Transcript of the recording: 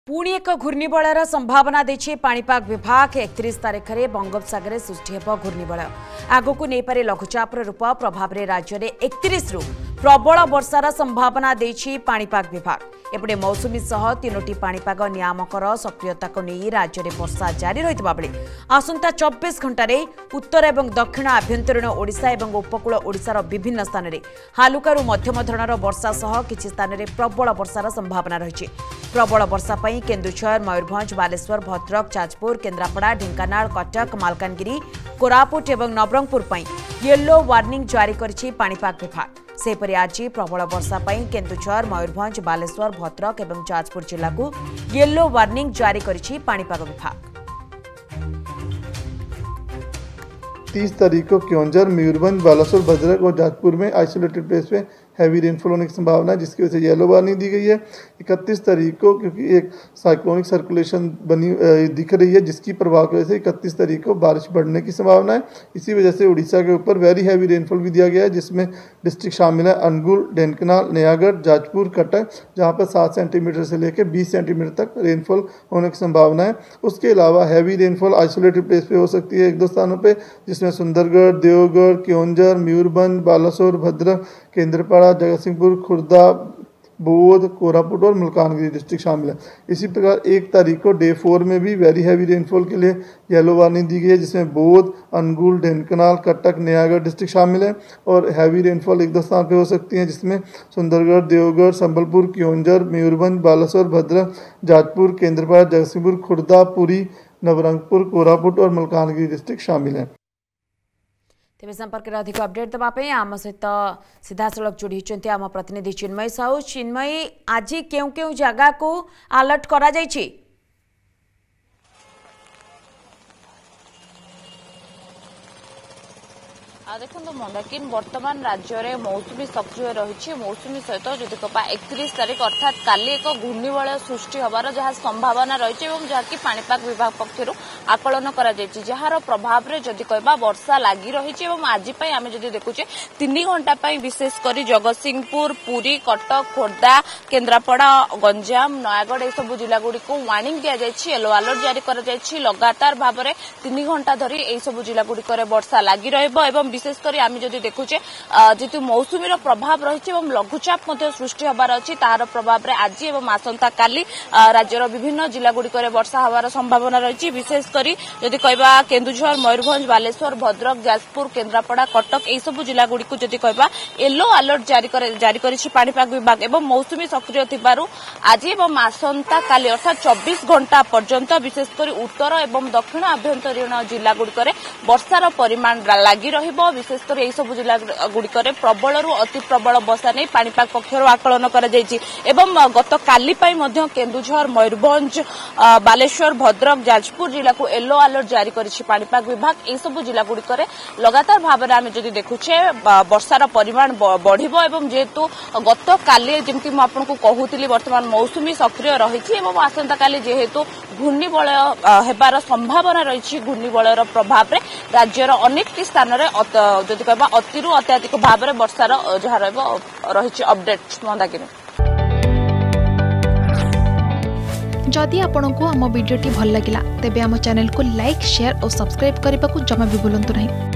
पुणी एक घूर्णिबलयर संभावना देछि पाणीपाग विभाग 31 तारिख में बंगोपसागर सृष्टि हेब घूर्णिबलय आगक नहीं पारे लघुचाप रूप प्रभाव में राज्य में 31 रु प्रबल वर्षार संभावना देछि पाणीपाग विभाग एपटे मौसुमी सह 3टी पाणीपाग नियामकर सक्रियता को नहीं राज्य में वर्षा जारी रहितबा बेले आसंता 24 घंटे उत्तर और दक्षिण आभ्यंतरीण ओडिशा और उपकूल ओडिशार विभिन्न स्थान में हालुकारु मध्यम धरणर वर्षा सह किछि स्थान में प्रबल वर्षार संभावना रही। प्रबल वर्षा पई केन्दुझर मयूरभंज बालेश्वर भद्रक जाजपुर केन्द्रापड़ा ढेंकानाल कटक मालकानगिरी कोरापुट और नवरंगपुर पई येलो वार्निंग जारी करिछि पाणीपाग विभाग। सेपरि आज प्रबल वर्षा पई केन्दुझर मयूरभंज बालेश्वर भद्रक और जाजपुर जिला को येलो वार्निंग जारी करिछि पाणीपाग विभाग। 30 तारीख को केन्दुझर मयूरभंज बालेश्वर भद्रक और जाजपुर में आइसोलेटेड प्लेस पे हैवी रेनफॉल होने की संभावना है, जिसकी वजह से येलो वार्निंग दी गई है। 31 तारीख को क्योंकि एक साइक्लोनिक सर्कुलेशन दिख रही है, जिसकी प्रभाव की वजह से 31 तारीख को बारिश बढ़ने की संभावना है। इसी वजह से उड़ीसा के ऊपर वेरी हैवी रेनफॉल भी दिया गया है, जिसमें डिस्ट्रिक्ट शामिल है अनुगुल, ढेंकानाल, नयागढ़, जाजपुर, कटक, जहाँ पर 7 सेंटीमीटर से लेकर 20 सेंटीमीटर तक रेनफॉल होने की संभावना है। उसके अलावा हैवी रेनफॉल आइसोलेटेड प्लेस पे हो सकती है 1-2 स्थानों पे, जिसमें सुंदरगढ़, देवगढ़, केन्दुझर, मयूरभंज, बालेश्वर, भद्रक, केन्द्रापड़ा, जगतसिंहपुर, खुर्दा, बौद्ध, कोरापुट और मलकानगिरी डिस्ट्रिक्ट शामिल है। इसी प्रकार 1 तारीख को डे 4 में भी वेरी हैवी रेनफॉल के लिए येलो वार्निंग दी गई है, जिसमें बौद्ध, अनुगुल, ढेंकानाल, कटक, नयागढ़ डिस्ट्रिक्ट शामिल है। और हैवी रेनफॉल 1-2 स्थान पर हो सकती है, जिसमें सुंदरगढ़, देवगढ़, संबलपुर, केन्दुझर, मयूरभंज, बालेश्वर, भद्रक, जाजपुर, केन्द्रापड़ा, जगतसिंहपुर, खुर्दा, पुरी, नवरंगपुर, कोरापुट और मलकानगिरी डिस्ट्रिक्ट शामिल है। तेज संपर्क में अधिक अपडेट देवाई आम सहित सीधासख जोड़ी आम प्रतिनिधि चिन्मयी साहू। चिन्मयी, आज क्यों क्यों जगह को अलर्ट करा जायछि? देखो मंदाकिनी वर्तमान राज्य में मौसुमी सक्रिय रही। मौसुमी सहित जदि कह 31 तारीख अर्थात काली एक घूर्णिबलय सृष्टि हबार जहाँ संभावना रही है, जहाँकि पाणीपाग विभाग पक्षर आकलन जार प्रभाव में जदि कह वर्षा लगी रही। आज आम जदि देखुचे 3 घंटा विशेषकर जगतसिंहपुर, पुरी, कटक, खोर्धा, केन्द्रापड़ा, गंजाम, नयागढ़ यह सब जिला गुड़ी को वार्निंग दि जाए, येलो अलर्ट जारी कर लगातार भाव में 3 घंटा धरी यह सब जिला गुड़िक वर्षा लगी रही। विशेषकर आम जदि देखुचे जेतु मौसुमीर प्रभाव रही और लघुचाप सृष्टि हबार अच्छी, तार प्रभाव में आज और आसंता काली राज्यर विभिन्न जिला गुड़िक वर्षा हबार संभावना रही। विशेषकर जदि कह केन्दुझर, मयूरभंज, बालेश्वर, भद्रक, जाजपुर, केन्द्रापड़ा, कटक यह सब जिला गुड़ी को जदि कह येलो अलर्ट जारी करिछि पाणीपाग विभाग एवं मौसुमी सक्रिय थिबारु आज और आसंता काली अर्थात 24 घंटा पर्यंत विशेषकर उत्तर और दक्षिण आभ्यंतरीण जिला गुड़िक वर्षार परिमाण लगी रहिबो। विशेषकर यही सब जिला गुड़िक प्रबल अति प्रबल वर्षा नहीं पाणीपाग पक्षर आकलन कर गत काली केन्दुझर, मयूरभंज, बालेश्वर, भद्रक, जाजपुर जिला को येलो अलर्ट जारी करिछि पाणीपाग विभाग। यह सब जिला गुड़िक लगातार भाव में आम जदि देखुचे वर्षार परिमाण बढ़िबो एवं जेहेतु गत काली जमती मुझे कहूली वर्तमान मौसुमी सक्रिय रही आसंता काली जेहेतु घूर्णिबलय हेबार संभावना रही। घूर्णिबलयर प्रभाव में राज्यर अनेक स्थान में जदि कह अतिरु अत्याधिक भाव में वर्षार जहाँ रही अपडेट। मंदाकिनी, जदि आपंक आम भिडी भल लगा तेब आम चैनल को लाइक, शेयर और सब्सक्राइब करने को जमा भी भूलु नहीं।